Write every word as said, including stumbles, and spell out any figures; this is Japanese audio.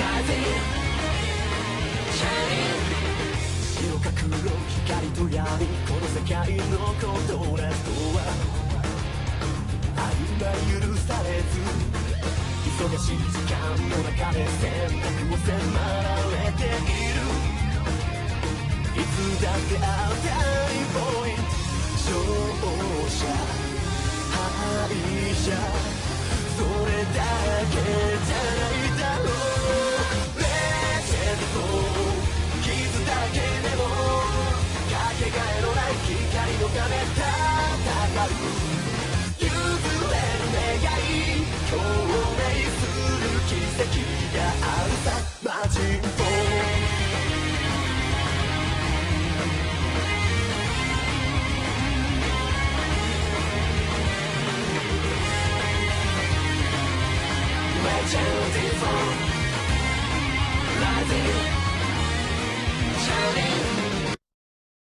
白か黒光と闇この世界のコントラストは曖昧許されず忙しい時間の中で選択を迫られているいつだってアウターポイント勝者敗者それだけじゃないだろうレジェンド傷だけでもかけがえのない光のため戦う譲れる願い共鳴する奇跡があるさ魔人をLegendary